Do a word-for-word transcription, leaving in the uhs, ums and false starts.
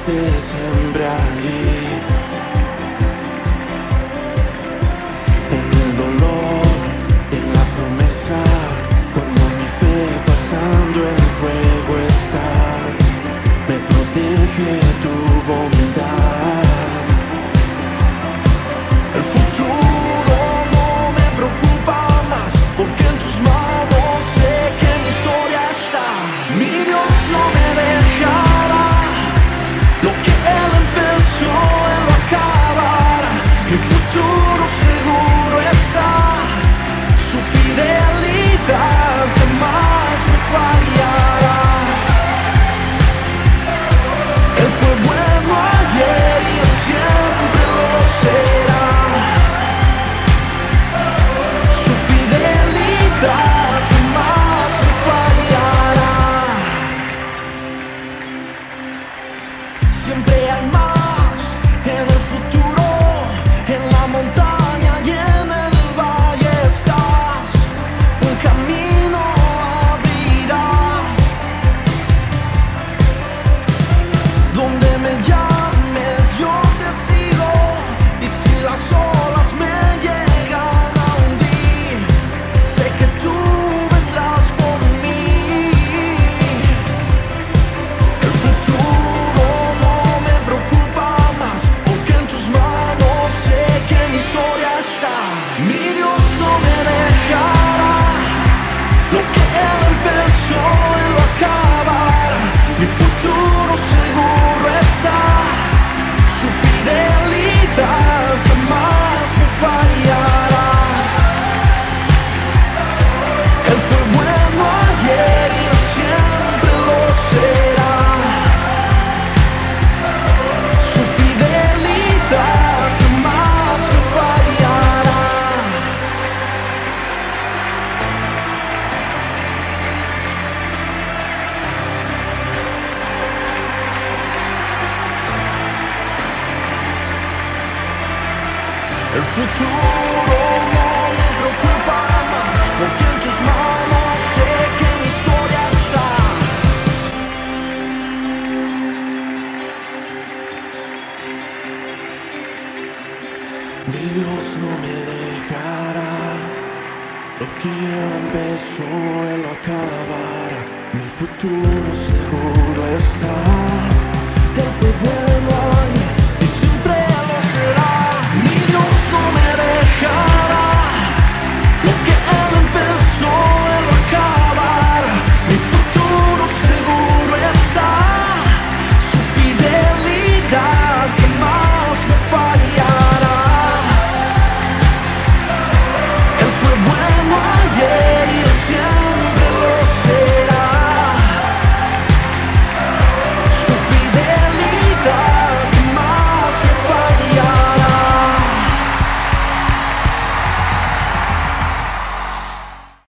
estés siempre allí. En el dolor, en la promesa, cuando mi fe pasando el fuego está, me protege tu bondad. El futuro no me preocupa más, porque en tus manos sé que mi historia está. Mi Dios no me dejará, lo que Él empezó, Él lo acabará. Mi futuro seguro está, su fidelidad jamás me fallará. Él fue bueno ayer y Él siempre lo será. Su fidelidad jamás me fallará. Siempre hay más en el futuro, en la montaña y en el valle estás. Un camino abrirás, donde me llames yo te sigo. Y si las olas me llegan a hundir, sé que tú vendrás por mí. El futuro no me preocupa más, porque en tus manos sé que mi historia está. Mi Dios no me dejará, lo que Él empezó, Él lo acabará. Mi futuro seguro está, su fidelidad jamás me fallará. Él fue bueno ayer y Él siempre lo será. Su fidelidad jamás me fallará. El futuro no me preocupa más, porque en tus manos sé que mi historia está. Mi Dios no me dejará, lo que Él empezó, Él lo acabará. Mi futuro seguro está. Él fue bueno ayer